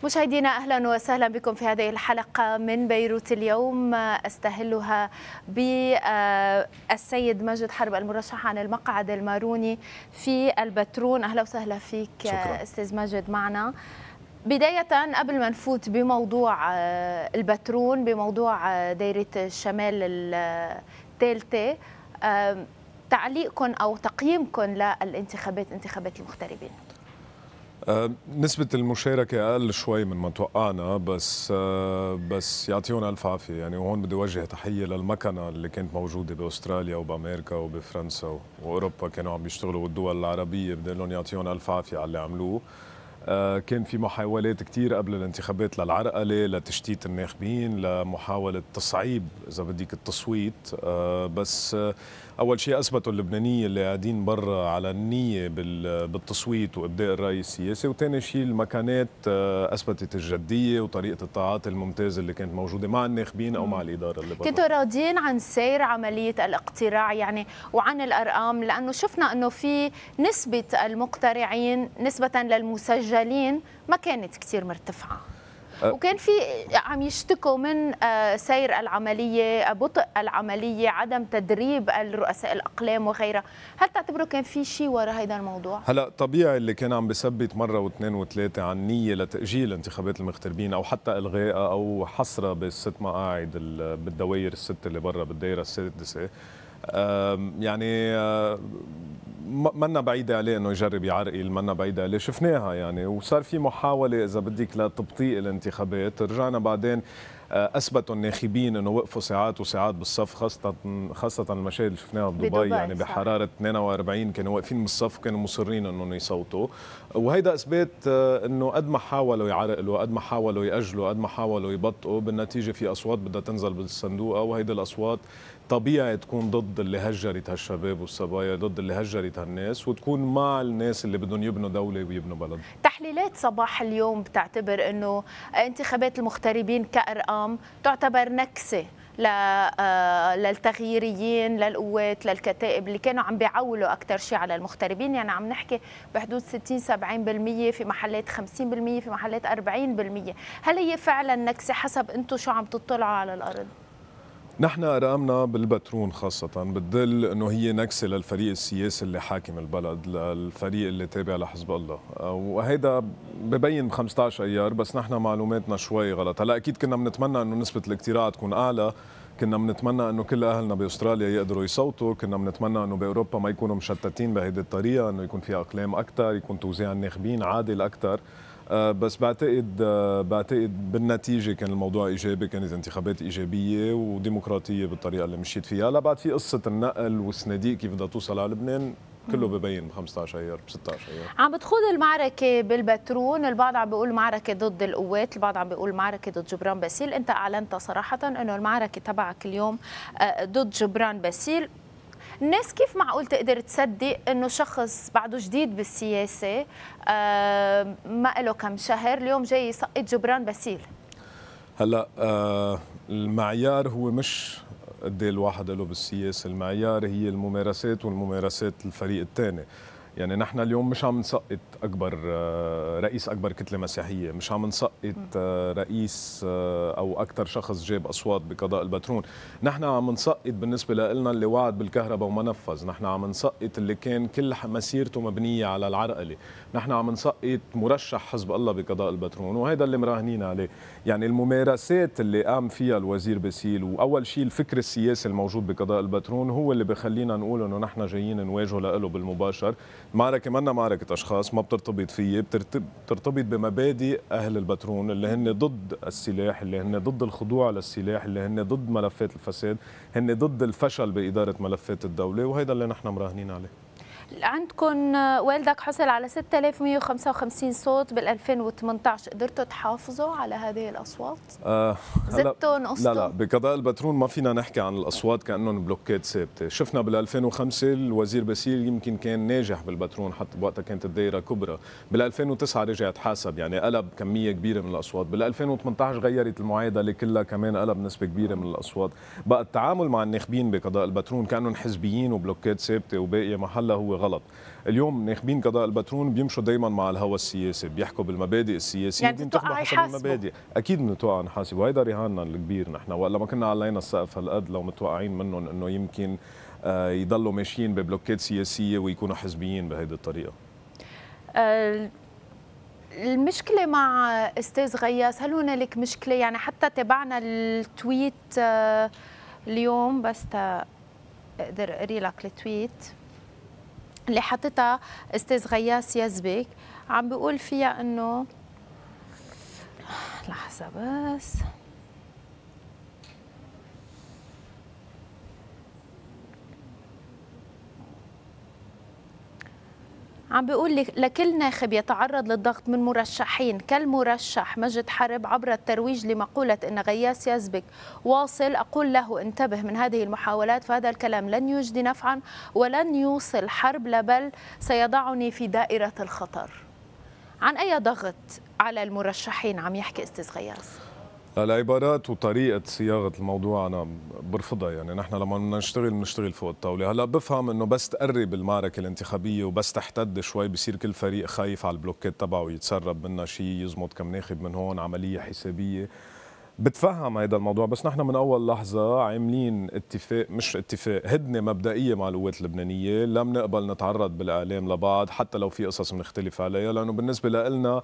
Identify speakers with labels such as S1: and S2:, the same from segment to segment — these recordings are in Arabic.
S1: مشاهدينا أهلا وسهلا بكم في هذه الحلقة من بيروت اليوم، أستهلها بالسيد ماجد حرب المرشح عن المقعد الماروني في البترون. أهلا وسهلا فيك.
S2: شكرا.
S1: أستاذ ماجد معنا. بداية قبل ما نفوت بموضوع البترون، بموضوع دايرة الشمال الثالثة، تعليقكم أو تقييمكم للانتخابات، انتخابات المغتربين؟
S2: نسبة المشاركة أقل شوي من ما توقعنا، بس يعطيهم ألف عافية يعني. وهون بدي أوجه تحية للمكنة اللي كانت موجودة بأستراليا وبأمريكا وبفرنسا وأوروبا، كانوا عم يشتغلوا بالدول العربية، بدي لهم يعطيهم ألف عافية على اللي عملوه. كان في محاولات كتير قبل الانتخابات للعرقلة، لتشتيت الناخبين، لمحاولة تصعيب إذا بديك التصويت، بس أول شيء أثبتوا اللبنانية اللي قاعدين برا على النية بالتصويت وإبداء الرأي السياسي، وثاني شيء المكانات أثبتت الجدية وطريقة التعاطي الممتازة اللي كانت موجودة مع الناخبين أو مع الإدارة اللي برا.
S1: كنتوا راضيين عن سير عملية الاقتراع يعني وعن الأرقام؟ لأنه شفنا أنه في نسبة المقترعين نسبة للمسجلين ما كانت كتير مرتفعة، وكان في عم يشتكوا من سير العملية، بطء العملية، عدم تدريب الرؤساء الأقلام وغيرها. هل تعتبروا كان في شيء وراء هذا الموضوع؟
S2: هلا طبيعي اللي كان عم بثبت مرة واثنين وثلاثة عن نية لتأجيل انتخابات المغتربين أو حتى إلغائها أو حصرها بالست مقاعد بالدوائر الست اللي برا بالدائرة السادسة، يعني منا بعيدة عليه انه يجرب يعرقل، منا بعيدة عليه، شفناها يعني. وصار في محاولة اذا بدك لتبطيء الانتخابات، رجعنا بعدين اثبتوا الناخبين انه وقفوا ساعات وساعات بالصف، خاصة المشاهد اللي شفناها بدبي يعني بحرارة 42 كانوا واقفين بالصف وكانوا مصرين انهم يصوتوا. وهيدا اثبات انه قد ما حاولوا يعرقلوا، قد ما حاولوا ياجلوا، قد ما حاولوا يبطئوا، بالنتيجة في اصوات بدها تنزل بالصندوق، وهيدي الاصوات طبيعي تكون ضد اللي هجرت هالشباب والصبايا، ضد اللي هجرت هالناس، وتكون مع الناس اللي بدهم يبنوا دولة ويبنوا بلد.
S1: تحليلات صباح اليوم بتعتبر انه انتخابات المغتربين كأرقام تعتبر نكسة للتغييريين، للقوات، للكتائب اللي كانوا عم بيعولوا اكثر شيء على المغتربين، يعني عم نحكي بحدود 60-70%، في محلات 50%، في محلات 40%. هل هي فعلا نكسة حسب انتم شو عم تطلعوا على الارض؟
S2: نحن ارقامنا بالبترون خاصة بتدل انه هي نكسة للفريق السياسي اللي حاكم البلد، للفريق اللي تابع لحزب الله، وهيدا ببين ب 15 ايار. بس نحن معلوماتنا شوي غلط. هلا اكيد كنا بنتمنى انه نسبة الاقتراع تكون اعلى، كنا بنتمنى انه كل اهلنا باستراليا يقدروا يصوتوا، كنا بنتمنى انه باوروبا ما يكونوا مشتتين بهيدي الطريقة، انه يكون في اقلام اكثر، يكون توزيع الناخبين عادل اكثر. بس بعتقد بالنتيجه كان الموضوع ايجابي، كانت انتخابات ايجابيه وديمقراطيه بالطريقه اللي مشيت فيها. هلا بعد في قصه النقل والصناديق كيف بدها توصل على لبنان، كله ببين ب 15 ايار ب 16 ايار.
S1: عم بتخوض المعركه بالبترون، البعض عم بيقول معركه ضد القوات، البعض عم بيقول معركه ضد جبران باسيل. انت اعلنت صراحه انه المعركه تبعك اليوم ضد جبران باسيل. الناس كيف معقول تقدر تصدق انه شخص بعده جديد بالسياسه ما له كم شهر اليوم جاي يسقط جبران باسيل؟
S2: هلا المعيار هو مش قد ايه الواحد له بالسياسه، المعيار هي الممارسات والممارسات الفريق الثاني. يعني نحن اليوم مش عم نسقط اكبر رئيس اكبر كتله مسيحيه، مش عم نسقط رئيس او اكثر شخص جاب اصوات بقضاء البترون، نحن عم نسقط بالنسبه لنا اللي وعد بالكهرباء وما نفذ، نحن عم نسقط اللي كان كل مسيرته مبنيه على العرقله، نحن عم نسقط مرشح حزب الله بقضاء البترون، وهذا اللي مراهنين عليه. يعني الممارسات اللي قام فيها الوزير باسيل، واول شيء الفكر السياسي الموجود بقضاء البترون هو اللي بخلينا نقول انه نحن جايين نواجهه له بالمباشر. معركة منا معركة أشخاص، ما بترتبط فيي، بترتبط بمبادئ أهل البترون اللي هن ضد السلاح، اللي هن ضد الخضوع للسلاح، اللي هن ضد ملفات الفساد، هن ضد الفشل بإدارة ملفات الدولة، وهذا اللي نحن مراهنين عليه.
S1: عندكم والدك حصل على 6155 صوت بال 2018، قدرتوا تحافظوا على هذه الاصوات؟ زدتوا نقصتوا؟
S2: لا بقضاء البترون ما فينا نحكي عن الاصوات كانهم بلوكات ثابته، شفنا بال 2005 الوزير باسيل يمكن كان ناجح بالبترون، حتى بوقتها كانت الدائره كبرى، بال 2009 رجع تحاسب يعني قلب كميه كبيره من الاصوات، بال 2018 غيرت المعادله كلها كمان قلب نسبه كبيره من الاصوات، بقى التعامل مع الناخبين بقضاء البترون كانهم حزبيين وبلوكات ثابته وباقيه محلها هو غلط. اليوم ناخبين قضاء البترون بيمشوا دائما مع الهوى السياسي، بيحكوا بالمبادئ السياسيه،
S1: يعني
S2: بينتخبوا حسب المبادئ. اكيد بنتوقع نحاسب، وهيدا رهاننا الكبير نحن، ولا ما كنا علينا السقف هالقد لو متوقعين منهم انه يمكن يضلوا ماشيين ببلوكات سياسيه ويكونوا حزبيين بهيدي الطريقه.
S1: المشكلة مع أستاذ غياس، هل هنالك مشكلة؟ يعني حتى تابعنا التويت اليوم، بس أقدر أقري لك التويت اللي حطتها أستاذ غياس يزبك، عم بيقول فيها إنه لحظة بس، عم بيقول لكل ناخب يتعرض للضغط من مرشحين كالمرشح مجد حرب عبر الترويج لمقولة أن غياس يزبك واصل، أقول له انتبه من هذه المحاولات، فهذا الكلام لن يجدي نفعا ولن يوصل حرب، بل سيضعني في دائرة الخطر. عن أي ضغط على المرشحين عم يحكي أستاذ غياس؟
S2: العبارات وطريقة صياغة الموضوع أنا برفضها. يعني نحن لما بدنا نشتغل بنشتغل فوق الطاولة. هلا بفهم إنه بس تقرب المعركة الانتخابية وبس تحتد شوي بصير كل فريق خايف على البلوكات تبعه ويتسرب منها شيء، يزمط كم ناخب من هون، عملية حسابية. بتفهم هذا الموضوع، بس نحن من اول لحظه عاملين اتفاق، مش اتفاق، هدنه مبدئيه مع القوات اللبنانيه، لم نقبل نتعرض بالاعلام لبعض حتى لو في قصص بنختلف عليها، لانه بالنسبه لنا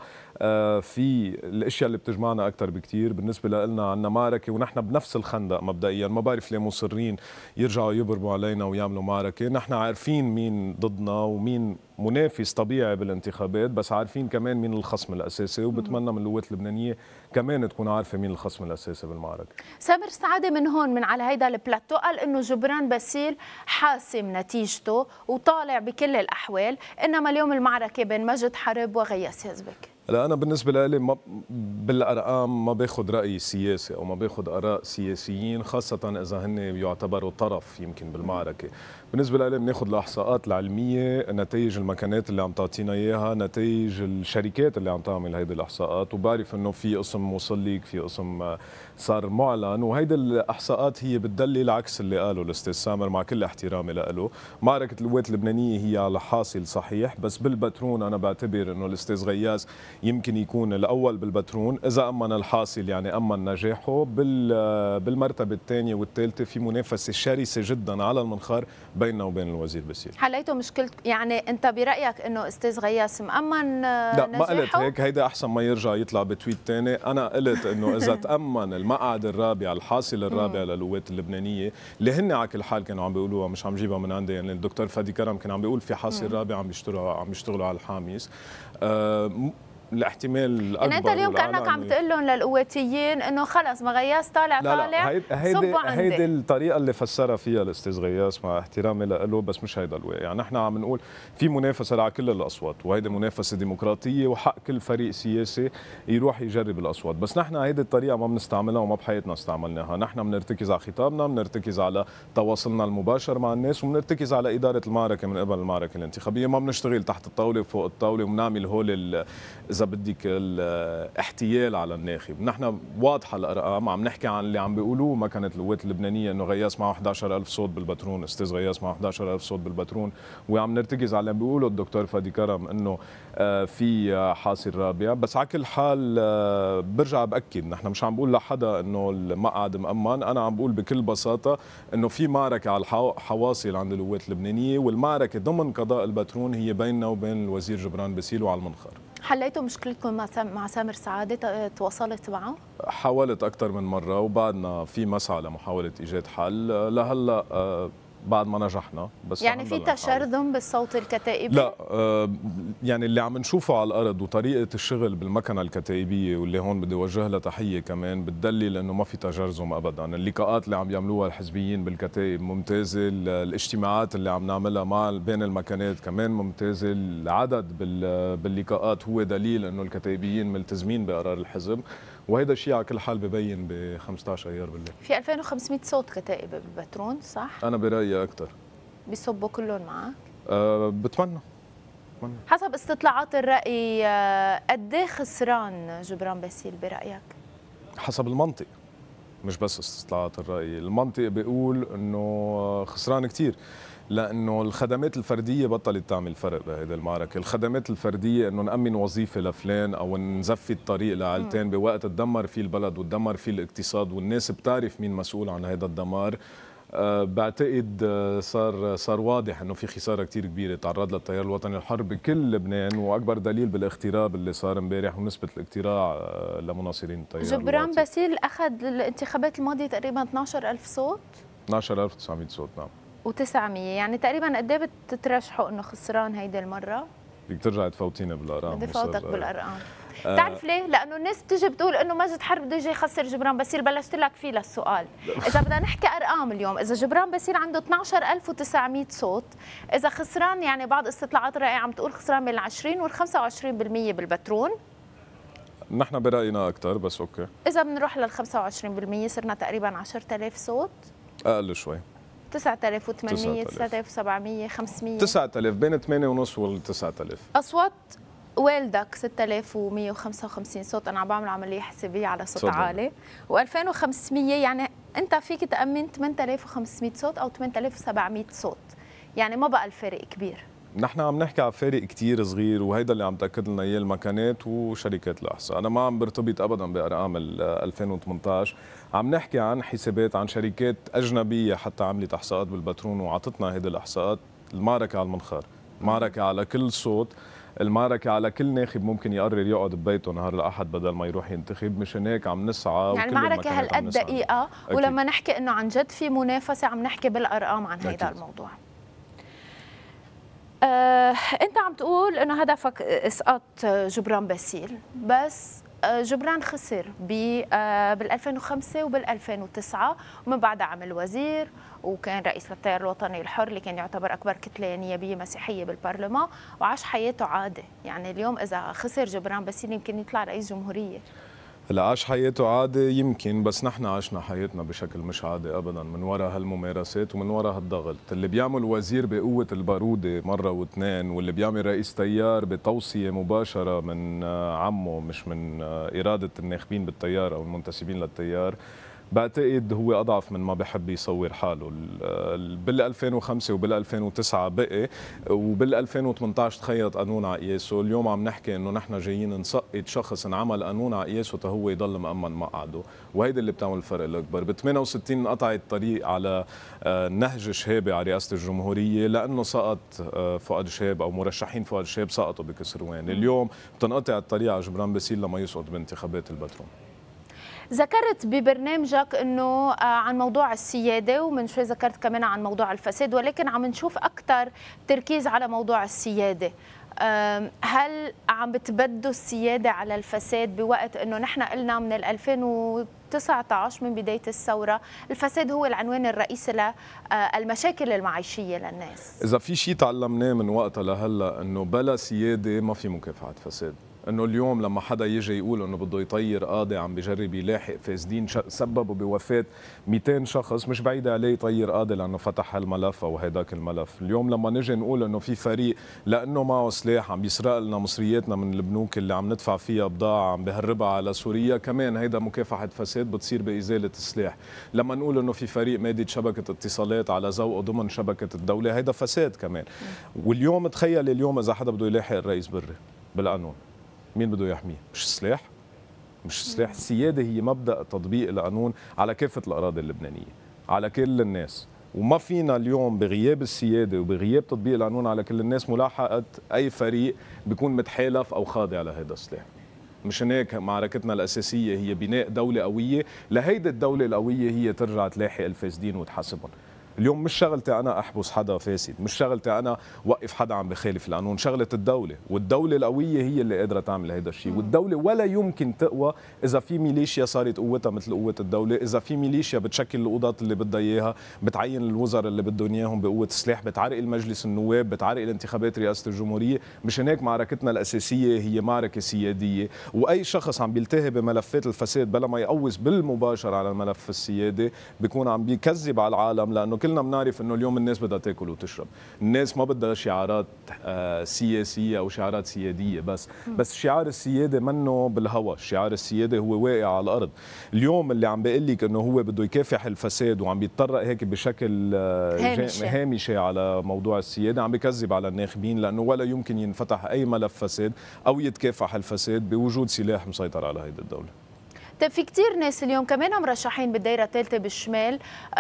S2: في الاشياء اللي بتجمعنا اكثر بكثير. بالنسبه لنا عندنا معركه ونحن بنفس الخندق مبدئيا، ما بعرف ليه مصرين يرجعوا يبرموا علينا ويعملوا معركه. نحن عارفين مين ضدنا ومين منافس طبيعي بالانتخابات، بس عارفين كمان مين الخصم الاساسي، وبتمنى من القوات اللبنانيه كمان تكون عارفه مين الخصم الاساسي بالمعركه.
S1: سامر سعاده من هون من على هيدا البلاتو قال انه جبران باسيل حاسم نتيجته وطالع بكل الاحوال، انما اليوم المعركه بين مجد حرب وغياس يزبك.
S2: لا أنا بالنسبة لي بالأرقام ما باخذ رأي سياسي أو ما باخذ آراء سياسيين، خاصة إذا هن يعتبروا طرف يمكن بالمعركة. بالنسبة لي بناخذ الإحصاءات العلمية، نتائج المكانات اللي عم تعطينا إياها، نتائج الشركات اللي عم تعمل هيدي الإحصاءات، وبعرف إنه في قسم وصل ليك، في قسم صار معلن، وهيدي الإحصاءات هي بتدلل عكس اللي قاله الأستاذ سامر مع كل احترامي له. معركة القوات اللبنانية هي على حاصل صحيح، بس بالبترون أنا بعتبر إنه الأستاذ غياس يمكن يكون الأول بالبترون إذا أمن الحاصل، يعني أمن نجاحه. بالمرتبة الثانية والثالثة في منافسة شرسة جدا على المنخار بيننا وبين الوزير باسيل.
S1: حليته مشكلة، يعني أنت برأيك إنه أستاذ غياس مأمن
S2: لا
S1: نجاحه؟
S2: ما قلت هيك، هيدا أحسن ما يرجع يطلع بتويت ثاني. أنا قلت إنه إذا تأمن المقعد الرابع، الحاصل الرابع للقوات اللبنانية اللي هن على كل حال كانوا عم بيقولوها، مش عم جيبها من عندي، يعني الدكتور فادي كرم كان عم بيقول في حاصل رابع عم بيشتغلوا على الحاميس. الاحتمال الاكبر.
S1: يعني انت اليوم كانك عم تقول لهم للقواتيين انه خلص ما غياس طالع
S2: هيدي الطريقه اللي فسرها فيها الاستاذ غياس مع احترامي له، بس مش هيدا الواقع. يعني نحن عم نقول في منافسه على كل الاصوات، وهيدي منافسه ديمقراطيه وحق كل فريق سياسي يروح يجرب الاصوات، بس نحن هيدي الطريقه ما بنستعملها وما بحياتنا استعملناها. نحن بنرتكز على خطابنا، بنرتكز على تواصلنا المباشر مع الناس، وبنرتكز على اداره المعركه من قبل المعركه الانتخابيه. ما بنشتغل تحت الطاوله وفوق الطاوله وبنعمل هول إذا بدك الاحتيال على الناخب. نحن واضحة الأرقام، عم نحكي عن اللي عم بيقولوه مكنة القوات اللبنانية، إنه غياس معه 11,000 صوت بالبترون، أستاذ غياس معه 11,000 صوت بالبترون، وعم نرتكز على اللي عم بيقوله الدكتور فادي كرم إنه في حاصل رابع. بس على كل حال برجع بأكد، نحن مش عم بقول لحدا إنه المقعد مأمن، أنا عم بقول بكل بساطة إنه في معركة على الحواصل عند القوات اللبنانية، والمعركة ضمن قضاء البترون هي بيننا وبين الوزير جبران باسيل وعلى المنخار.
S1: حليتوا مشكلتكم مع سامر سعاده؟ تواصلت معه؟
S2: حاولت أكثر من مرة وبعدنا في مسعى لمحاولة إيجاد حل. لهلا بعد ما نجحنا، بس
S1: يعني في تشرذم بالصوت الكتائبي؟
S2: لا يعني اللي عم نشوفه على الارض وطريقه الشغل بالمكنه الكتائبيه، واللي هون بدي اوجه لها تحيه كمان، بتدلل انه ما في تجرذم ابدا. اللقاءات اللي عم بيعملوها الحزبيين بالكتائب ممتازه، الاجتماعات اللي عم نعملها مع بين المكانات كمان ممتازه، العدد باللقاءات هو دليل انه الكتائبيين ملتزمين بقرار الحزب، وهذا الشيء على كل حال ببين ب 15 ايار بالليل.
S1: في 2500 صوت كتائب بالبترون صح؟
S2: انا برايي اكثر.
S1: بيصبوا كلهم معك؟
S2: بتمنى.
S1: حسب استطلاعات الرأي قد ايه خسران جبران باسيل برأيك؟
S2: حسب المنطق، مش بس استطلاعات الرأي، المنطق بيقول انه خسران كثير. لانه الخدمات الفرديه بطلت تعمل فرق بهيدي المعركه، الخدمات الفرديه انه نامن وظيفه لفلان او نزفي الطريق لعائلتين بوقت تدمر فيه البلد وتدمر فيه الاقتصاد والناس بتعرف مين مسؤول عن هذا الدمار. بعتقد صار واضح انه في خساره كثير كبيره تعرض للتيار الوطني الحر بكل لبنان، واكبر دليل بالاغتراب اللي صار امبارح ونسبه الاغتراع لمناصرين التيار
S1: جبران باسيل اخذ الانتخابات الماضيه تقريبا 12000 صوت،
S2: 12900 صوت نعم،
S1: و900، يعني تقريبا قد ايه بتترشحوا انه خسران هيدي المره؟
S2: بدك ترجعي تفوتينا بالارقام.
S1: بدي فوتك بالارقام. تعرف ليه؟ لانه الناس بتيجي بتقول انه ماجد حرب بده يجي يخسر جبران باسيل، بلشت لك فيه للسؤال. اذا بدنا نحكي ارقام اليوم، اذا جبران باسيل عنده 12900 صوت، اذا خسران يعني بعض استطلاعات الرأي عم تقول خسران بين 20 وال 25% بالبترون.
S2: نحن براينا اكثر بس اوكي.
S1: اذا بنروح لل 25% صرنا تقريبا 10000 صوت،
S2: اقل شوي،
S1: 9800 9700 500
S2: 9000 بين 8.5 وال 9000.
S1: اصوات والدك 6155 صوت، انا عم بعمل عمليه حسابيه على صوت عالي، و2500 يعني انت فيك تامن 8500 صوت او 8700 صوت، يعني ما بقى الفارق كبير.
S2: نحن عم نحكي على فارق كتير صغير، وهيدا اللي عم تاكد لنا اياه المكانات وشركات الاحصاء. انا ما عم برتبط ابدا بارقام 2018، عم نحكي عن حسابات عن شركات اجنبيه حتى عملت احصاءات بالبترون وعطتنا هيدي الاحصاءات. المعركه على المنخار، المعركه على كل صوت، المعركة على كل ناخب ممكن يقرر يقعد ببيته نهار الأحد بدل ما يروح ينتخب. مشان هيك عم نسعى،
S1: يعني المعركة هالقد دقيقة، ولما نحكي إنه عن جد في منافسة عم نحكي بالأرقام عن هيدا الموضوع. أنت عم تقول إنه هدفك إسقاط جبران باسيل، بس جبران خسر بال 2005 وبال 2009، ومن بعدها عمل وزير وكان رئيس للتيار الوطني الحر اللي كان يعتبر أكبر كتلة نيابية مسيحية بالبرلمان، وعاش حياته عادة. يعني اليوم إذا خسر جبران باسيل يمكن يطلع رئيس جمهورية.
S2: هلا عاش حياته عادة يمكن، بس نحن عشنا حياتنا بشكل مش عادي ابدا من وراء هالممارسات ومن وراء هالضغط. اللي بيعمل وزير بقوة البارودة مرة واثنين، واللي بيعمل رئيس تيار بتوصية مباشرة من عمه مش من إرادة الناخبين بالتيار أو المنتسبين للتيار، بعتقد هو اضعف من ما بحب يصور حاله. بال 2005 وبال 2009 بقي، وبال 2018 تخيط قانون على قياسه. اليوم عم نحكي انه نحن جايين نسقط شخص انعمل قانون على قياسه هو يضل مأمن مقعده، وهيدا اللي بتعمل الفرق الاكبر. ب 68 انقطع الطريق على نهج شهابي على رئاسه الجمهوريه لانه سقط فؤاد شهاب او مرشحين فؤاد شهاب سقطوا بكسروان. اليوم بتنقطع الطريق على جبران باسيل لما يسقط بانتخابات البترون.
S1: ذكرت ببرنامجك انه عن موضوع السياده، ومن شوي ذكرت كمان عن موضوع الفساد، ولكن عم نشوف اكثر تركيز على موضوع السياده. هل عم بتبدوا السياده على الفساد بوقت انه نحن قلنا من 2019 من بدايه الثوره الفساد هو العنوان الرئيسي للمشاكل المعيشيه للناس؟
S2: اذا في شيء تعلمناه من وقتها لهلا انه بلا سياده ما في مكافحه فساد. انه اليوم لما حدا يجي يقول انه بده يطير قاضي عم بجرب يلاحق فاسدين سببوا بوفاه 200 شخص، مش بعيد عليه يطير قاضي لانه فتح هالملف او هيداك الملف. اليوم لما نجي نقول انه في فريق لانه معه سلاح عم بيسرق لنا مصرياتنا من البنوك اللي عم ندفع فيها بضاعه عم بهربها على سوريا، كمان هيدا مكافحه فساد بتصير بازاله السلاح. لما نقول انه في فريق مادة شبكه اتصالات على ذوقه ضمن شبكه الدوله، هيدا فساد كمان. واليوم تخيل اليوم اذا حدا بده يلاحق الرئيس بري بالقانون، مين بده يحميه؟ مش السلاح؟ مش السلاح. السيادة هي مبدأ تطبيق القانون على كافة الأراضي اللبنانية، على كل الناس، وما فينا اليوم بغياب السيادة وبغياب تطبيق القانون على كل الناس ملاحقة أي فريق بيكون متحالف أو خاضع لهذا السلاح. مشان هيك معركتنا الأساسية هي بناء دولة قوية، لهيدي الدولة القوية هي ترجع تلاحق الفاسدين وتحاسبهم. اليوم مش شغلتي انا احبس حدا فاسد، مش شغلتي انا وقف حدا عم بخالف القانون، شغله الدوله، والدوله القويه هي اللي قادره تعمل هيدا الشيء. والدوله ولا يمكن تقوى اذا في ميليشيا صارت قوتها مثل قوه الدوله، اذا في ميليشيا بتشكل القضاة اللي بدها اياها، بتعين الوزراء اللي بدهم اياهم بقوه السلاح، بتعرقل مجلس النواب، بتعرقل انتخابات رئاسه الجمهوريه. مشان هيك معركتنا الاساسيه هي معركه سياديه، واي شخص عم بيلتهي بملفات الفساد بلا ما يقوس بالمباشر على الملف السيادي بيكون عم بيكذب على العالم، لانه كل كلنا بنعرف انه اليوم الناس بدها تاكل وتشرب، الناس ما بدها شعارات سياسيه او شعارات سياديه بس شعار السياده منه بالهوى، شعار السياده هو واقع على الارض. اليوم اللي عم بيقول لك انه هو بده يكافح الفساد وعم بيتطرق هيك بشكل هامشي على موضوع السياده، عم بكذب على الناخبين، لانه ولا يمكن ينفتح اي ملف فساد او يتكافح الفساد بوجود سلاح مسيطر على هيدي الدوله.
S1: طيب في كتير ناس اليوم كمان مرشحين بالدائرة الثالثة بالشمال،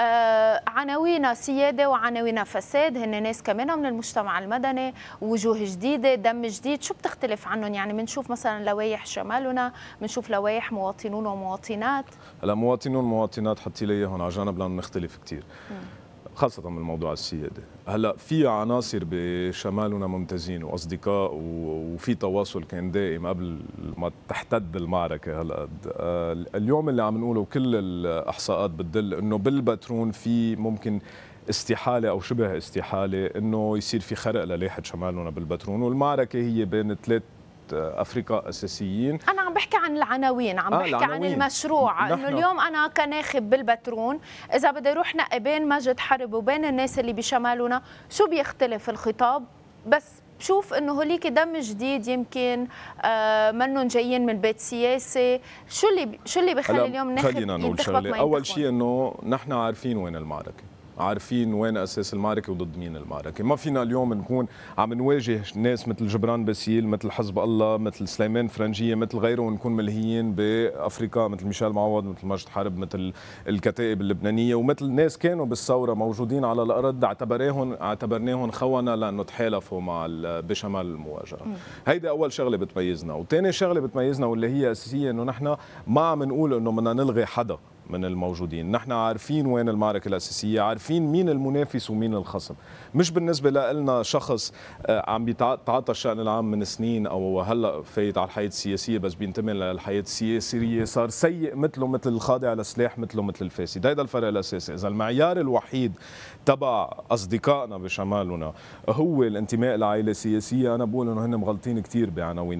S1: عناوينا سيادة وعناوينا فساد، هن ناس كمان من المجتمع المدني، وجوه جديدة، دم جديد، شو بتختلف عنهم؟ يعني بنشوف مثلا لوائح شمالنا، بنشوف لوائح مواطنون ومواطنات.
S2: هلا مواطنون ومواطنات حطي لي اياهم على جنب لانه نختلف كثير. خاصة من موضوع السيادة، هلا في عناصر بشمالنا ممتازين واصدقاء وفي تواصل كان دائم قبل ما تحتد المعركة هالقد. اليوم اللي عم نقوله كل الاحصاءات بتدل انه بالبترون في ممكن استحالة او شبه استحالة انه يصير في خرق للاحة شمالنا بالبترون، والمعركة هي بين ثلاث افريقيا اساسيين.
S1: انا عم بحكي عن العناوين، عم بحكي عن المشروع، انه اليوم انا كناخب بالبترون اذا بدي اروح نقي بين مجد حرب وبين الناس اللي بشمالنا، شو بيختلف الخطاب؟ بس بشوف انه هوليك دم جديد يمكن منهم جايين من بيت سياسي، شو اللي بخلي اليوم ناخب
S2: خلينا نقول شغله. اول شيء انه نحن عارفين وين المعركه، عارفين وين اساس المعركه وضد مين المعركه، ما فينا اليوم نكون عم نواجه ناس مثل جبران باسيل، مثل حزب الله، مثل سليمان فرنجيه، مثل غيره، ونكون ملهيين بافريقيا مثل ميشيل معوض، مثل مجد حرب، مثل الكتائب اللبنانيه، ومثل ناس كانوا بالثوره موجودين على الارض اعتبرناهم خونه لانه تحالفوا مع بشمال المواجهه. هيدي اول شغله بتميزنا، وثاني شغله بتميزنا واللي هي اساسيه انه نحن ما عم نقول انه بدنا نلغي حدا من الموجودين، نحن عارفين وين المعركة الأساسية، عارفين مين المنافس ومين الخصم، مش بالنسبة لنا شخص عم بيتعاطى الشأن العام من سنين أو هلأ فايت على الحياة السياسية بس بينتمي للحياة السياسية صار سيء مثله مثل الخاضع للسلاح مثله مثل الفاسد. هذا الفرق الأساسي. إذا المعيار الوحيد تبع أصدقائنا بشمالنا هو الانتماء لعائلة سياسية، أنا بقول إنه هن مغلطين كثير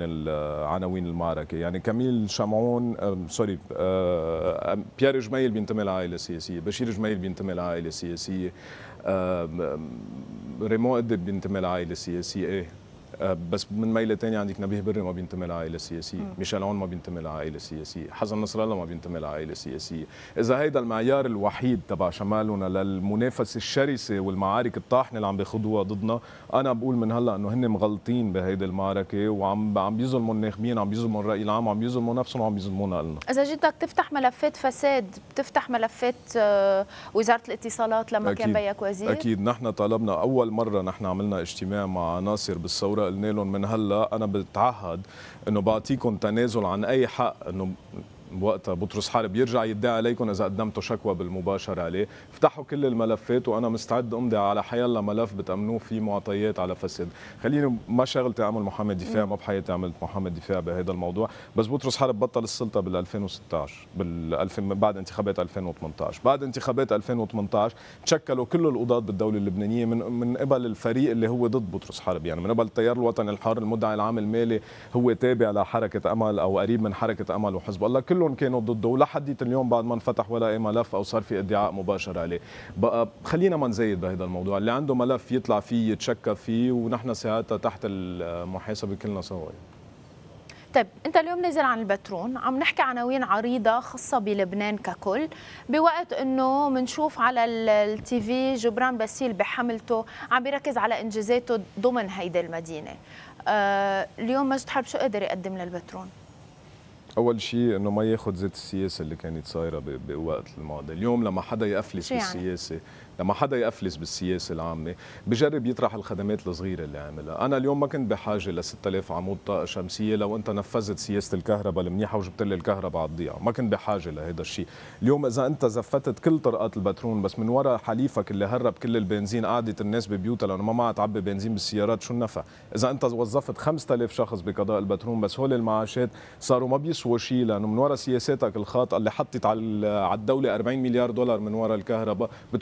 S2: عناوين المعركة. يعني كميل شمعون بيير جميل بينتمي لعائلة سياسية، بشير جميل بينتمي لعائلة سياسية، ريمون أدب بينتمي لعائلة سياسية، ايه بس من ميلة ثانية عندك نبيه بري ما بينتمي لعائلة سياسية، ميشيل عون ما بينتمي لعائلة سياسية، حسن نصر الله ما بينتمي لعائلة سياسية. إذا هيدا المعيار الوحيد تبع شمالنا للمنافسة الشرسة والمعارك الطاحنة اللي عم بيخوضوها ضدنا، أنا بقول من هلا إنه هن مغلطين بهيدي المعركة وعم بيظلموا الناخبين، عم بيظلموا الرأي العام، وعم بيظلموا نفسهم وعم بيظلمونا لنا.
S1: إذا جيت بدك تفتح ملفات فساد، بتفتح ملفات وزارة الاتصالات لما كان بيك وزير؟
S2: أكيد. نحن طلبنا أول مرة، نحن عملنا اجتماع مع عناصر بالثورة، قلنا لهم من هلا انا بتعهد انه بعطيكم تنازل عن اي حق انه بوقتها بطرس حرب يرجع يدعي عليكم اذا قدمتوا شكوى بالمباشر عليه، افتحوا كل الملفات وانا مستعد امضي على حيالله ملف بتامنوه فيه معطيات على فساد. خليني ما شغلتي اعمل محامي دفاع، ما بحياتي عملت محامي دفاع بهذا الموضوع، بس بطرس حرب بطل السلطه بال 2016 بعد انتخابات 2018. بعد انتخابات 2018 تشكلوا كل القضاة بالدوله اللبنانيه من قبل الفريق اللي هو ضد بطرس حرب، يعني من قبل التيار الوطني الحر، المدعي العام المالي هو تابع لحركه امل او قريب من حركه امل وحزب الله، كلهم كانوا ضده، ولحديت اليوم بعد ما انفتح ولا اي ملف او صار في ادعاء مباشر عليه. بقى خلينا ما نزيد بهذا الموضوع، اللي عنده ملف يطلع فيه يتشكى فيه، ونحن ساعتها تحت المحاسبه كلنا سوا.
S1: طيب انت اليوم نازل عن البترون، عم نحكي عناوين عريضه خاصه بلبنان ككل، بوقت انه بنشوف على التي في جبران باسيل بحملته عم بيركز على انجازاته ضمن هيدي المدينه. اليوم مجد حرب شو قدر يقدم للبترون؟
S2: اول شيء انه ما ياخذ زيت السياسه اللي كانت صايره بوقت الماضي. اليوم لما حدا يفلس بالسياسه يعني؟ لما حدا يفلس بالسياسه العامه بجرب يطرح الخدمات الصغيره اللي عملها. انا اليوم ما كنت بحاجه ل 6000 عمود طاقه شمسيه لو انت نفذت سياسه الكهرباء المنيحه وجبت لي الكهرباء على الضيعه، ما كنت بحاجه لهذا الشيء. اليوم اذا انت زفتت كل طرقات البترون بس من وراء حليفك اللي هرب كل البنزين، قعدت الناس ببيوتها لانه ما معها تعبي بنزين بالسيارات، شو النفع؟ اذا انت وظفت 5000 شخص بقضاء البترون بس هول المعاشات صاروا ما بيسووا شيء، لانه من وراء سياساتك الخاطئه اللي حطت على الدوله 40 مليار دولار من وراء الكهرباء، بتكون كمان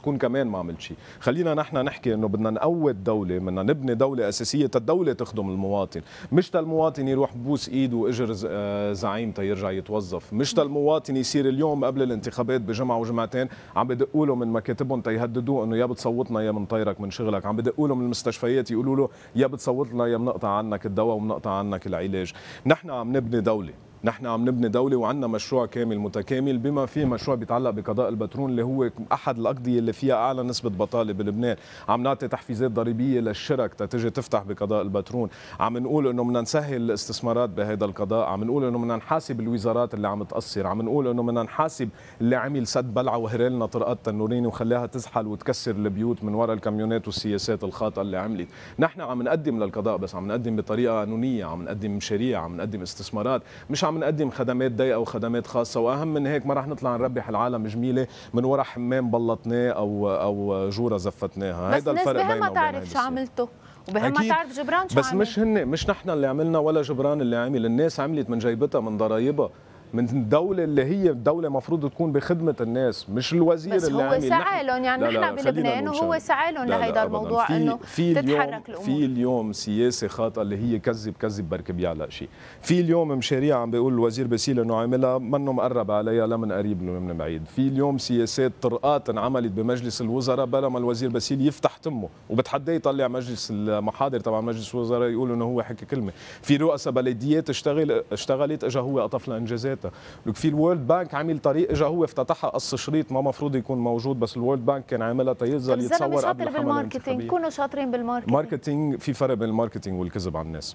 S2: ما عملت شيء. خلينا نحن نحكي انه بدنا نقوي الدوله، بدنا نبني دوله اساسيه الدوله تخدم المواطن، مش المواطن يروح ببوس ايده واجر زعيم تيرجع يتوظف، مش المواطن يصير اليوم قبل الانتخابات بجمعه وجمعتين عم بدقوا له من مكاتبهم تيهددوه انه يا بتصوتنا يا بنطيرك من شغلك، عم بدقوا له من المستشفيات يقولوا له يا بتصوت لنا يا بنقطع عنك الدواء وبنقطع عنك العلاج. نحن عم نبني دوله، نحن عم نبني دولة وعندنا مشروع كامل متكامل بما فيه مشروع بيتعلق بقضاء البترول اللي هو أحد الأقضية اللي فيها أعلى نسبة بطالة بلبنان. عم نعطي تحفيزات ضريبية للشرك تتجي تفتح بقضاء البترول، عم نقول إنه بدنا نسهل الاستثمارات بهذا القضاء، عم نقول إنه بدنا نحاسب الوزارات اللي عم تقصر، عم نقول إنه بدنا نحاسب اللي عمل سد بلعة وهرلنا طرقات تنورين وخلاها تزحل وتكسر البيوت من وراء الكاميونات والسياسات الخاطئة اللي عملت. نحن عم نقدم للقضاء بس عم نقدم بطريقة قانونية، عم نقدم مشاريع، عم نقدم استثمارات، مش عم نقدم خدمات ضيقه وخدمات خاصه. واهم من هيك ما رح نطلع نربح العالم جميله من وراء حمام بلطناه او جوره زفتناها.
S1: هيدا الفرق بيننا. بس الناس بهم ما تعرف شو عملته وبهم ما تعرف جبران شو
S2: بس عمل. مش نحن اللي عملنا ولا جبران اللي عمل، الناس عملت من جيبتها من ضرايبها، من الدولة اللي هي الدولة مفروض تكون بخدمة الناس، مش الوزير
S1: بس
S2: اللي
S1: هو سعى لهم، يعني نحن بلبنان وهو سعى لهم لهيدا الموضوع انه تتحرك الامور.
S2: في اليوم سياسة خاطئة اللي هي كذب بركي بيعلق شيء. في اليوم مشاريع عم بيقول الوزير باسيل انه عاملها منه مقرب عليها لا من قريب ولا من بعيد. في اليوم سياسات طرقات انعملت بمجلس الوزراء بلا ما الوزير باسيل يفتح تمه، وبتحداه يطلع مجلس المحاضر تبع مجلس الوزراء يقول انه هو حكي كلمة. في رؤساء بلديات اشتغلت اجى هو قطف لها انجازات. في الورلد بانك عمل طريق اجى هو افتتحها قص شريط ما مفروض يكون موجود، بس الورلد بانك كان عاملها تينزل يتصور قبل الحمله الانتخابيه.
S1: كونوا شاطرين بالماركتينج.
S2: في فرق بين الماركتينج والكذب على الناس.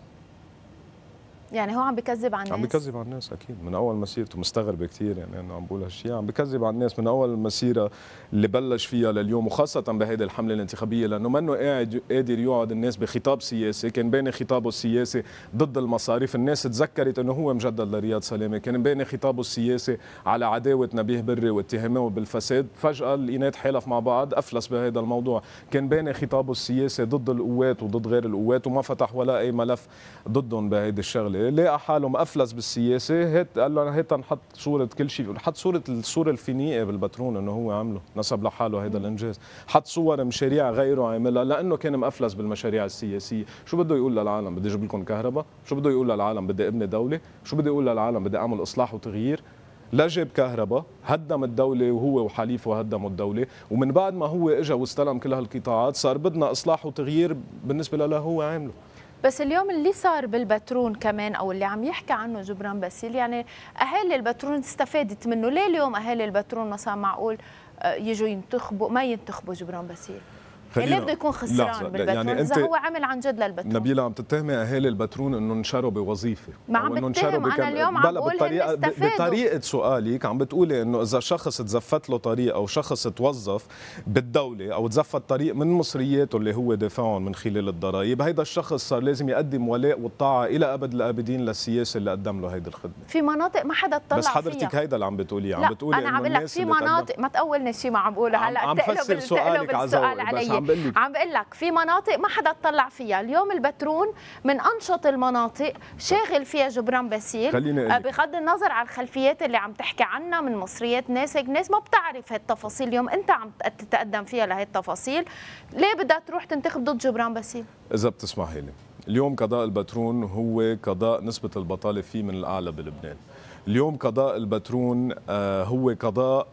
S1: يعني هو عم بكذب على الناس؟
S2: عم بكذب على الناس اكيد من اول مسيرته، مستغربه كثير يعني انه عم بقول هالشيء، عم بكذب على الناس من اول المسيره اللي بلش فيها لليوم، وخاصه بهيدي الحمله الانتخابيه، لانه منه قادر يقعد الناس بخطاب سياسي، كان باني خطابه السياسي ضد المصاريف، الناس تذكرت انه هو مجدد لرياض سلامه، كان باني خطابه السياسي على عداوه نبيه بري واتهامه بالفساد، فجاه لقينات حالف مع بعض افلس بهذا الموضوع، كان باني خطابه السياسي ضد القوات وضد غير القوات وما فتح ولا اي ملف ضدهم بهيدي الشغله، لقى حاله مأفلس بالسياسه، هيك قال له هيك نحط صوره كل شيء، حط الصوره الفينيقه بالبترول انه هو عمله، نسب لحاله هذا الانجاز، حط صور مشاريع غيره عاملها لانه كان مأفلس بالمشاريع السياسيه، شو بده يقول للعالم؟ بدي اجيب لكم كهرباء؟ شو بده يقول للعالم؟ بدي ابني دوله؟ شو بده يقول للعالم؟ بدي اعمل اصلاح وتغيير؟ لا جاب كهرباء، هدم الدولة وهو وحليفه هدموا الدولة، ومن بعد ما هو اجى واستلم كل هالقطاعات صار بدنا اصلاح وتغيير بالنسبة له هو عامله.
S1: بس اليوم اللي صار بالبترون كمان او اللي عم يحكي عنه جبران باسيل، يعني اهالي البترون استفادت منه، ليه اليوم اهالي البترون مثلا معقول يجوا ينتخبوا ما ينتخبوا جبران باسيل؟ ليه بده يكون خسران بالبترون يعني اذا هو عمل عن جد للبترون؟
S2: نبيلة عم تتهمي اهالي البترون انه انشروا بوظيفه،
S1: ما عم بتهم انا اليوم عم بقول
S2: بطريقه سؤالك عم بتقولي انه اذا شخص تزفت له طريق او شخص توظف بالدوله او تزفت طريق من مصرياته اللي هو دافعهم من خلال الضرائب، هيدا الشخص صار لازم يقدم ولاء والطاعه الى ابد الابدين للسياسه اللي قدم له هيدي الخدمه.
S1: في مناطق ما حدا اطلع
S2: بس حضرتك
S1: فيها.
S2: هيدا اللي عم بتقوليه، عم بتقولي
S1: انا عم بقول لك في مناطق، ما تقولني شيء ما عم بقوله هلا،
S2: عم بفسر سؤالك
S1: علي، عم بقول لك في مناطق ما حدا اطلع فيها، اليوم البترون من انشط المناطق شاغل فيها جبران باسيل، بغض النظر عن الخلفيات اللي عم تحكي عنها من مصريات ناس، هيك ناس ما بتعرف هالتفاصيل، اليوم انت عم تتقدم فيها لهي التفاصيل، ليه بدها تروح تنتخب ضد جبران باسيل؟
S2: اذا بتسمحي لي، اليوم قضاء البترون هو قضاء نسبة البطالة فيه من الأعلى بلبنان. اليوم قضاء البترون هو قضاء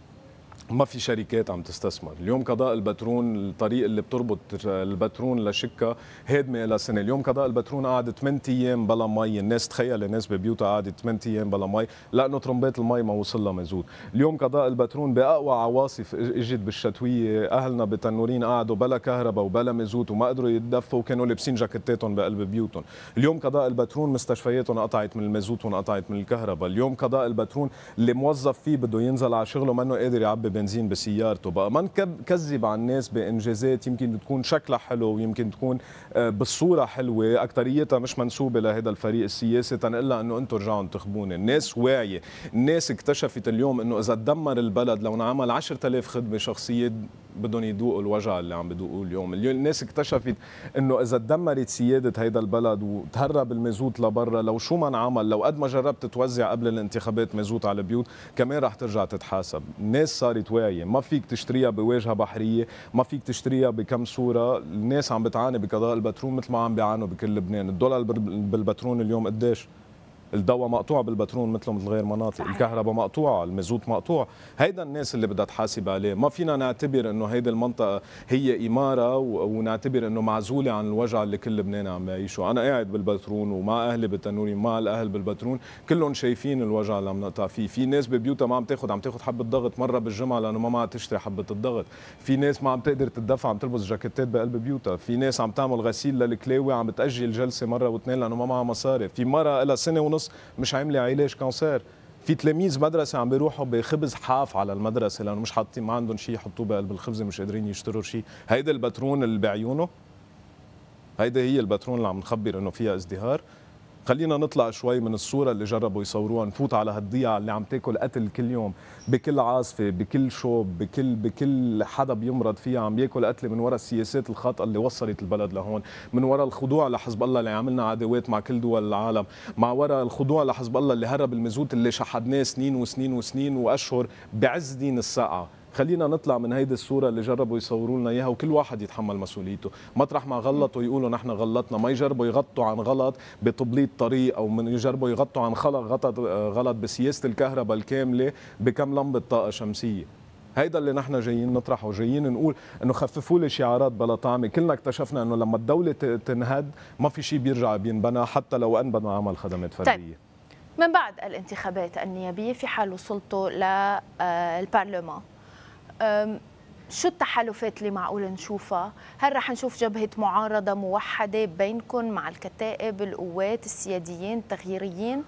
S2: ما في شركات عم تستثمر، اليوم قضاء البترون الطريق اللي بتربط البترون لشكا هادمه الى سنه، اليوم قضاء البترون قعد 8 ايام بلا مي، الناس تخيل الناس ببيوتها قعدت 8 ايام بلا مي لانه ترمبات المي ما وصل لها مازوت، اليوم قضاء البترون باقوى عواصف اجت بالشتويه، اهلنا بتنورين قعدوا بلا كهرباء وبلا مازوت وما قدروا يتدفوا وكانوا لابسين جاكيتاتهم بقلب بيوتهم، اليوم قضاء البترون مستشفياتهم قطعت من المازوت وانقطعت من الكهرباء، اليوم قضاء البترون اللي موظف فيه بده ينزل على شغله منه قادر يعبي بنزين بسيارته، بقى ما نكذب على الناس بانجازات يمكن تكون شكلها حلو ويمكن تكون بالصوره حلوه، اكثريتها مش منسوبه لهذا الفريق السياسي، تنقول لها انه انتم رجعوا انتخبوني، الناس واعيه، الناس اكتشفت اليوم انه اذا تدمر البلد لو انعمل 10,000 خدمه شخصيه بدهم يذوقوا الوجع اللي عم بيذوقوه اليوم. الناس اكتشفت انه اذا تدمرت سياده هيدا البلد وتهرب المازوت لبرا، لو شو ما انعمل، لو قد ما جربت توزع قبل الانتخابات مازوت على البيوت، كمان رح ترجع تتحاسب. الناس صارت واعيه، ما فيك تشتريها بواجهه بحريه، ما فيك تشتريها بكم صوره. الناس عم بتعاني بقضاء البترول مثل ما عم بيعانوا بكل لبنان. الدولار بالبترول اليوم قديش؟ الضوء مقطوع بالبترول مثله مثل غير مناطق، صحيح. الكهرباء مقطوعه، المازوت مقطوع. هيدا الناس اللي بدها تحاسب عليه. ما فينا نعتبر انه هيدي المنطقه هي اماره ونعتبر انه معزوله عن الوجع اللي كل لبنان عم يعيشه. انا قاعد بالبترول ومع اهلي بالتنوري ومع الاهل بالبترول، كلهم شايفين الوجع اللي عم نقطع فيه. في ناس ببيوتها ما عم تاخذ حبه ضغط مره بالجمعه لانه ما معها تشتري حبه الضغط. في ناس ما عم تقدر تدفع، عم تلبس جاكيتات بقلب بيوتها. في ناس عم تعمل غسيل للكلاوي، عم بتاجل جلسه مره واثنين لانه ما معها مصاري. في مره لها سنه ونص مش عامله علاج كانسير. في تلاميذ مدرسه عم بيروحوا بخبز حاف على المدرسه لانه مش حاطين، ما عندهم شيء يحطوه بقلب الخبزه، مش قادرين يشتروا شيء. هيدا البترون اللي بعيونه، هيدا هي البترون اللي عم نخبر انه فيها ازدهار. خلينا نطلع شوي من الصورة اللي جربوا يصوروها، نفوت على هالضيعة اللي عم تاكل قتل كل يوم، بكل عاصفة، بكل شوب، بكل حدا بيمرض فيها، عم بياكل قتل من وراء السياسات الخاطئة اللي وصلت البلد لهون، من وراء الخضوع لحزب الله اللي عملنا عداوات مع كل دول العالم، مع وراء الخضوع لحزب الله اللي هرب المازوت اللي شحدناه سنين وسنين وسنين وأشهر بعز دين الساعة. خلينا نطلع من هيدي الصورة اللي جربوا يصوروا لنا اياها وكل واحد يتحمل مسؤوليته. مطرح ما غلطوا يقولوا نحن غلطنا، ما يجربوا يغطوا عن غلط بتبليط طريق او من يجربوا يغطوا عن غلط بسياسة الكهرباء الكاملة بكم لمبة طاقة شمسية. هيدا اللي نحن جايين نطرحه وجايين نقول انه خففوا لي شعارات بلا طعمه. كلنا اكتشفنا انه لما الدولة تنهد ما في شيء بيرجع بينبنى حتى لو انبنى عمل خدمات فردية.
S1: طيب. من بعد الانتخابات النيابية في حال وصلتوا للبرلمان، شو التحالفات اللي معقول نشوفها؟ هل رح نشوف جبهة معارضة موحدة بينكم مع الكتائب، القوات، السياديين، التغييريين؟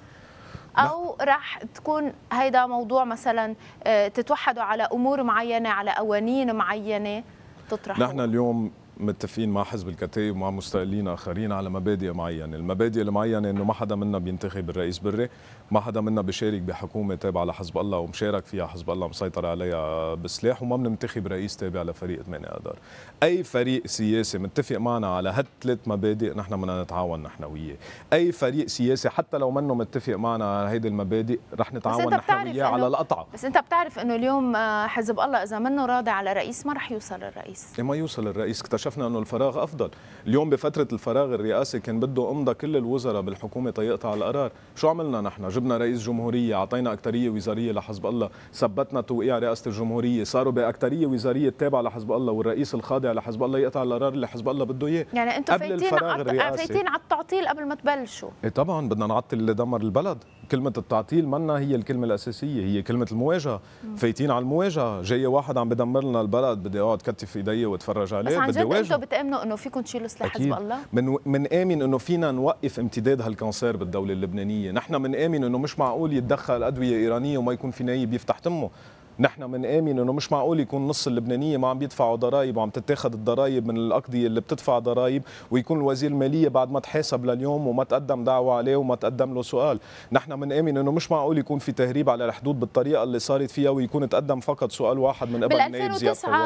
S1: أو رح تكون هيدا موضوع مثلا تتوحدوا على أمور معينة، على قوانين معينة تطرحوا؟
S2: نحن اليوم متفقين مع حزب الكتائب ومع مستقلين اخرين على مبادئ معينه، المبادئ المعينه انه ما حدا منا بينتخب الرئيس بري، ما حدا منا بيشارك بحكومه تابعه لحزب الله ومشارك فيها حزب الله مسيطر عليها بالسلاح، وما بننتخب رئيس تابع لفريق 8 اذار. اي فريق سياسي متفق معنا على هالثلاث مبادئ نحن بدنا نتعاون نحن وياه. اي فريق سياسي حتى لو منه متفق معنا على هيدي المبادئ رح نتعاون نحن وياه على القطعه.
S1: بس انت بتعرف انه اليوم حزب الله اذا منه راضي على رئيس ما رح يوصل الرئيس.
S2: ما يوصل الرئيس. اكتشفنا انه الفراغ افضل. اليوم بفتره الفراغ الرئاسي كان بده امضى كل الوزراء بالحكومه تيقطع القرار. شو عملنا نحن؟ جبنا رئيس جمهوريه، اعطينا اكتريه وزاريه لحزب الله، ثبتنا توقيع رئاسه الجمهوريه، صاروا باكتريه وزاريه تابعه لحزب الله والرئيس الخاضع لحزب الله يقطع القرار اللي حزب الله بده اياه.
S1: يعني انتم فايتين على التعطيل قبل ما تبلشوا.
S2: ايه طبعا بدنا نعطل اللي دمر البلد. كلمة التعطيل منا هي الكلمة الأساسية، هي كلمة المواجهة. فايتين على المواجهة. جاي واحد عم بدمر لنا البلد بدي اقعد كتف ايدي واتفرج عليه؟
S1: بس عن جد انتم بتامنوا انه فيكم تشيلوا سلاح حزب الله؟
S2: من آمن انه فينا نوقف امتداد هالكانسير بالدولة اللبنانية. نحن من آمن انه مش معقول يتدخل أدوية إيرانية وما يكون في نايب يفتح تمه. نحن من آمن انه مش معقول يكون نص اللبنانيه ما عم بيدفعوا ضرائب وعم تتاخذ الضرائب من الاقضيه اللي بتدفع ضرائب، ويكون الوزير الماليه بعد ما تحاسب لليوم وما تقدم دعوه عليه وما تقدم له سؤال. نحن من آمن انه مش معقول يكون في تهريب على الحدود بالطريقه اللي صارت فيها ويكون تقدم فقط سؤال واحد من قبل
S1: نائب زياد فواد.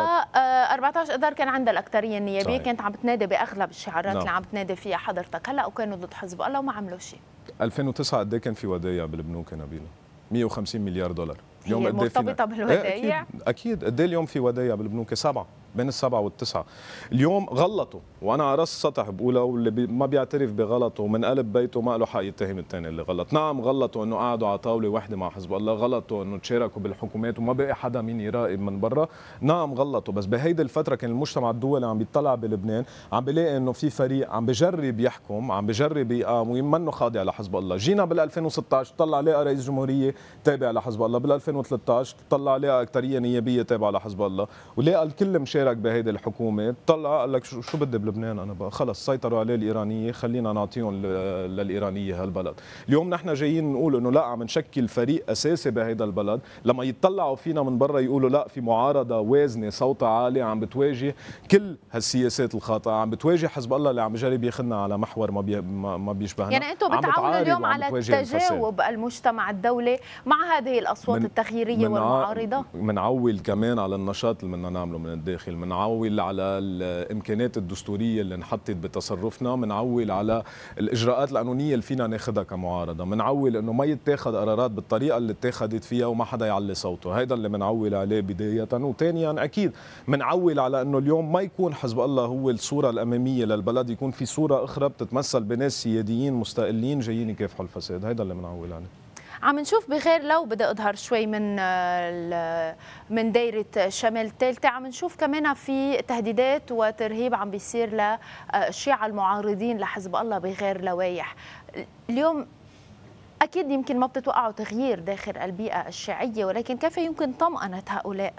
S1: 14 اذار كان عندها الاكثريه النيابيه، كانت عم بتنادي باغلب الشعارات اللي عم بتنادي فيها حضرتك هلا، وكانوا ضد حزب الله وما عملوا شيء.
S2: 2009 قد ايه كان في ودايع بالبنوك نبيله؟ 150 مليار دولار.
S1: اليوم هي مرتبطة بالودايع؟
S2: أكيد. قد ايه اليوم في ودايع بالبنوك؟ 7، بين ال7 وال9. اليوم غلطوا، وانا على راس السطح بقولها، واللي ما بيعترف بغلطه من قلب بيته ما له حق يتهم الثاني اللي غلط. نعم غلطوا انه قعدوا على طاوله واحده مع حزب الله، غلطوا انه تشاركوا بالحكومات وما بقي حدا مين يراقب من برا، نعم غلطوا. بس بهيدي الفتره كان المجتمع الدولي عم بيطلع بلبنان، عم بيلاقي انه في فريق عم بجرب يحكم، عم بجرب يقام ومنه خاضع لحزب الله. جينا بال 2016 طلع لقى رئيس جمهوريه تابع لحزب الله، بال 2013 طلع لقى اكتريه نيابيه تابعه لحزب الله، ولقى الكل مشارك بهيدي الحكومه، طلع قال لك شو بدي بلبنان انا بقى خلص سيطروا عليه الايرانيه، خلينا نعطيهم للايرانيه هالبلد. اليوم نحن جايين نقول انه لا عم نشكل فريق اساسي بهيدا البلد، لما يطلعوا فينا من برا يقولوا لا في معارضه وازنه صوتها عالي عم بتواجه كل هالسياسات الخاطئه، عم بتواجه حزب الله اللي عم بجرب ياخذنا على محور ما بيشبهنا.
S1: يعني انتم بتعاونوا اليوم على تجاوب المجتمع الدولي مع هذه الاصوات التغييريه والمعارضه؟
S2: منعول كمان على النشاط اللي بدنا نعمله من الداخل، منعول على الامكانيات الدستوريه اللي انحطت بتصرفنا، منعول على الاجراءات القانونيه اللي فينا ناخذها كمعارضه، منعول انه ما يتاخذ قرارات بالطريقه اللي اتاخذت فيها وما حدا يعلي صوته، هيدا اللي منعول عليه بدايه. وثانيا اكيد منعول على انه اليوم ما يكون حزب الله هو الصوره الاماميه للبلد، يكون في صوره اخرى بتتمثل بناس سياديين مستقلين جايين يكافحوا الفساد، هيدا اللي منعول عليه.
S1: عم نشوف بغير لو بدي اظهر شوي من دايره شمال الثالثه، عم نشوف كمان في تهديدات وترهيب عم بيصير للشيعة المعارضين لحزب الله بغير لوائح. اليوم اكيد يمكن ما بتتوقعوا تغيير داخل البيئه الشيعيه، ولكن كيف يمكن طمأنة هؤلاء؟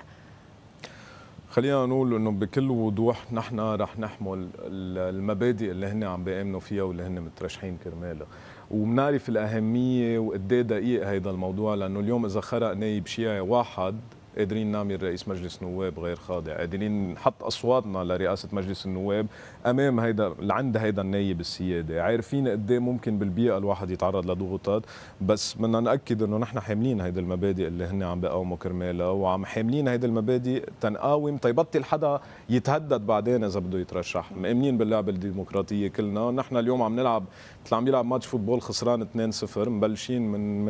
S2: خلينا نقول انه بكل وضوح نحن رح نحمل المبادئ اللي هن عم بيامنوا فيها واللي هن مترشحين كرمالها، وبنعرف الاهميه وقد ايه دقيق هيدا الموضوع، لانه اليوم اذا خرق نايب شيعي واحد قادرين نعمل رئيس مجلس نواب غير خاضع، قادرين نحط اصواتنا لرئاسه مجلس النواب امام هيدا عند هيدا النايب السيادي، عارفين قد ايه ممكن بالبيئه الواحد يتعرض لضغوطات، بس بدنا ناكد انه نحن حاملين هيدا المبادئ اللي هن عم بيقاوموا كرمالها، وعم حاملين هيدا المبادئ تنقاوم تيبطل حدا يتهدد بعدين اذا بده يترشح، مؤمنين باللعبه الديمقراطيه كلنا، نحن اليوم عم نلعب مثل عم يلعب ماتش فوتبول خسران 2-0، مبلشين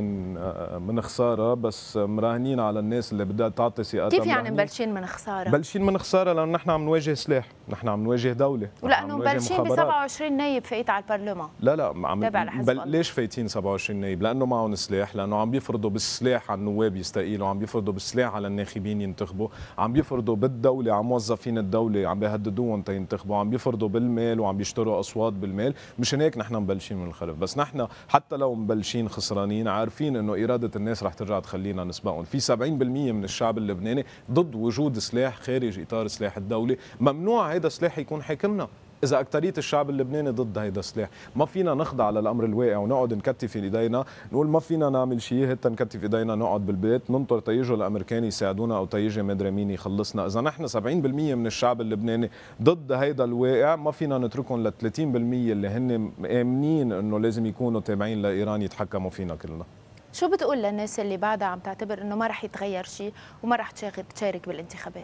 S2: من خساره، بس مراهنين على الناس اللي بدها تعطي ثقتها.
S1: كيف يعني مبلشين من خساره؟
S2: مبلشين من خساره لانه نحن عم نواجه سلاح، نحن عم نواجه دوله،
S1: ولانه مبلشين ب 27 نايب فايت على البرلمان.
S2: لا ليش فايتين 27 نايب؟ لانه معهم سلاح، لانه عم بيفرضوا بالسلاح على النواب يستقيلوا، عم بيفرضوا بالسلاح على الناخبين ينتخبوا، عم بيفرضوا بالدوله على موظفين الدوله، عم بيهددوهم تينتخبوا، عم بيفرضوا بالمال وعم بيشتروا اصوات بالمال، مشان هيك نحن مبلشين من الخلف، بس نحن حتى لو مبلشين خسرانين عارفين انه اراده الناس رح ترجع تخلينا نسبقهم، في 70% من الشعب اللبناني ضد وجود سلاح خارج اطار سلاح الدوله، ممنوع هيدا السلاح يكون حاكمنا. إذا أكترية الشعب اللبناني ضد هيدا السلاح، ما فينا نخضع للأمر الواقع ونقعد نكتف إيدينا، نقول ما فينا نعمل شيء، حتى نكتف إيدينا نقعد بالبيت ننطر تيجوا الأمريكان يساعدونا أو تيجي مدري مين يخلصنا. إذا نحن 70% من الشعب اللبناني ضد هيدا الواقع، ما فينا نتركهم لل 30% اللي هن آمنين إنه لازم يكونوا تابعين لإيران يتحكموا فينا كلنا.
S1: شو بتقول للناس اللي بعدها عم تعتبر إنه ما رح يتغير شيء وما رح تشارك بالانتخابات؟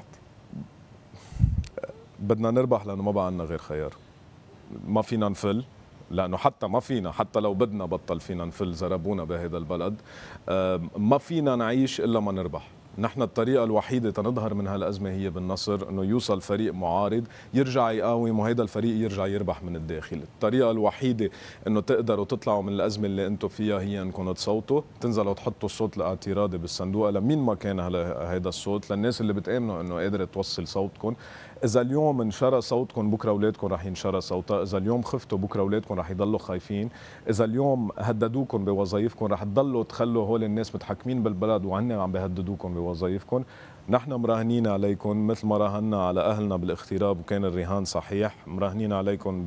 S2: بدنا نربح لانه ما بقى عندنا غير خيار، ما فينا نفل، لانه حتى ما فينا، حتى لو بدنا بطل فينا نفل، زربونا بهذا البلد، ما فينا نعيش الا ما نربح. نحن الطريقة الوحيدة تنظهر من هالأزمة هي بالنصر، أنه يوصل فريق معارض يرجع يقاوم وهيدا الفريق يرجع يربح من الداخل. الطريقة الوحيدة أنه تقدروا تطلعوا من الأزمة اللي أنتم فيها هي أنكم تصوتوا، تنزلوا تحطوا الصوت الاعتراضي بالصندوق لمين ما كان هيدا الصوت، للناس اللي بتآمنوا أنه قادرة توصل صوتكم. إذا اليوم انشرى صوتكم بكرة أولادكم رح ينشرى صوتها، إذا اليوم خفتوا بكرة أولادكم رح يضلوا خايفين، إذا اليوم هددوكم بوظائفكم رح تضلوا تخلوا هول الناس متحكمين بالبلد وهن عم بيهددوكم بوظائفكم. نحن مراهنين عليكم مثل ما راهنا على أهلنا بالاغتراب وكان الرهان صحيح، مراهنين عليكم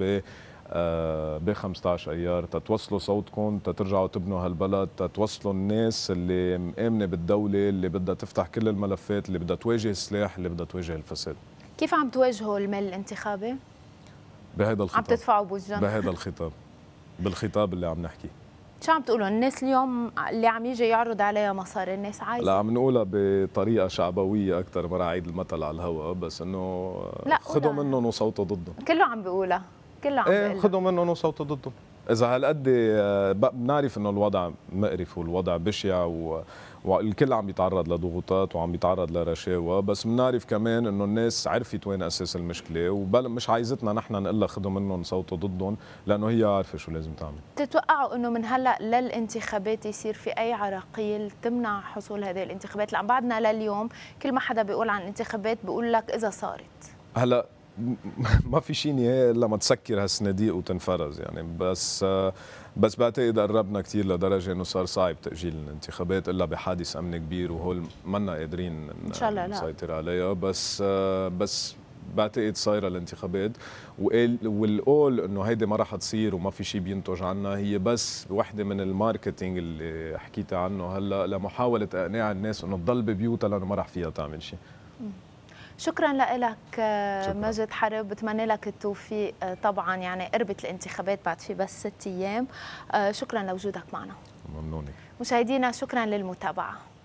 S2: ب 15 ايار تتوصلوا صوتكم، تترجعوا تبنوا هالبلد، تتوصلوا الناس اللي مآمنه بالدوله، اللي بدها تفتح كل الملفات، اللي بدها تواجه السلاح، اللي بدها تواجه الفساد.
S1: كيف عم تواجهوا المال الانتخابي؟
S2: بهذا الخطاب،
S1: عم تدفعوا بوجهن
S2: بهذا الخطاب، بالخطاب اللي عم نحكي.
S1: شو عم تقولوا الناس اليوم اللي عم يجي يعرض عليها مصاري الناس عايزه؟
S2: لا عم نقولها بطريقه شعبويه اكثر، ما رح اعيد المثل على الهواء، بس انه خذوا منهم وصوتوا ضدهم.
S1: كله عم بيقولها، كله عم بيقولها.
S2: خذوا منهم وصوتوا ضدهم. اذا هالقد بنعرف انه الوضع مقرف والوضع بشع والكل عم يتعرض لضغوطات وعم يتعرض لرشاوى، بس بنعرف كمان انه الناس عرفت وين اساس المشكله، ومش عايزتنا نحن نقول لها خذوا منهم صوتوا ضدهم، لانه هي عارفه شو لازم تعمل.
S1: تتوقعوا انه من هلا للانتخابات يصير في اي عراقيل تمنع حصول هذه الانتخابات؟ لان بعدنا لليوم كل ما حدا بيقول عن الانتخابات بيقول لك اذا صارت. هلا
S2: ما في شيء نهائي الا ما تسكر هالصناديق وتنفرز يعني، بس بعتقد قربنا كثير لدرجه انه صار صعب تاجيل الانتخابات الا بحادث امني كبير، وهول منا قادرين
S1: ان شاء الله
S2: نسيطر عليها، بس بعتقد صايره الانتخابات، والقول انه هيدي ما رح تصير وما في شيء بينتج عنها هي بس وحده من الماركتينج اللي حكيت عنه هلا لمحاوله اقناع الناس انه تضل ببيوتها لانه ما رح فيها تعمل شيء.
S1: شكرا لك مجد حرب، بتمنى لك التوفيق. طبعا يعني قربت الانتخابات بعد في بس 6 ايام. شكرا لوجودك معنا.
S2: ممنونك.
S1: مشاهدينا شكرا للمتابعه.